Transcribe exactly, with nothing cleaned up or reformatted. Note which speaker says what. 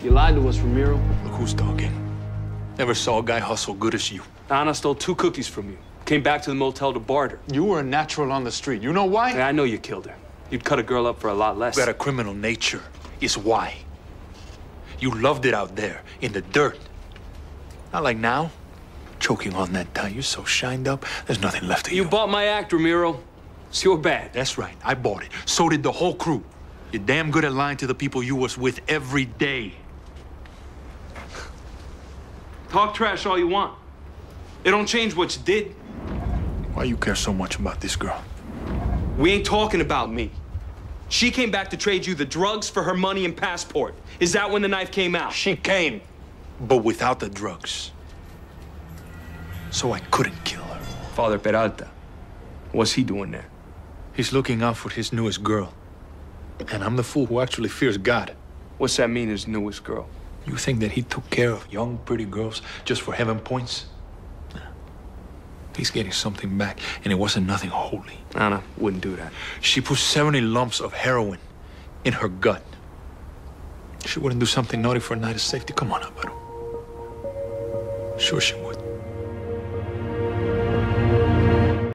Speaker 1: You lied to us, Ramiro.
Speaker 2: Look who's talking. Never saw a guy hustle good as you.
Speaker 1: Anna stole two cookies from you. Came back to the motel to barter.
Speaker 2: You were a natural on the street. You know why?
Speaker 1: Yeah, I know you killed her. You'd cut a girl up for a lot less.
Speaker 2: You had a criminal nature, is why. You loved it out there, in the dirt. Not like now. Choking on that tie, you're so shined up, there's nothing left of you.
Speaker 1: You bought my act, Ramiro. It's your bad.
Speaker 2: That's right, I bought it. So did the whole crew. You're damn good at lying to the people you was with every day.
Speaker 1: Talk trash all you want. It don't change what you did.
Speaker 2: Why you care so much about this girl?
Speaker 1: We ain't talking about me. She came back to trade you the drugs for her money and passport. Is that when the knife came out?
Speaker 2: She came, but without the drugs. So I couldn't kill her.
Speaker 1: Father Peralta, what's he doing there?
Speaker 2: He's looking out for his newest girl. And I'm the fool who actually fears God.
Speaker 1: What's that mean, his newest girl?
Speaker 2: You think that he took care of young, pretty girls just for heaven points? He's getting something back, and it wasn't nothing holy.
Speaker 1: Anna wouldn't do that.
Speaker 2: She put seventy lumps of heroin in her gut. She wouldn't do something naughty for a night of safety. Come on, Alvaro. Sure she would.